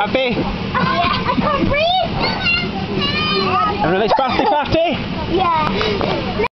Happy? Yeah, I can't breathe. And release Batty Fatty? Yeah.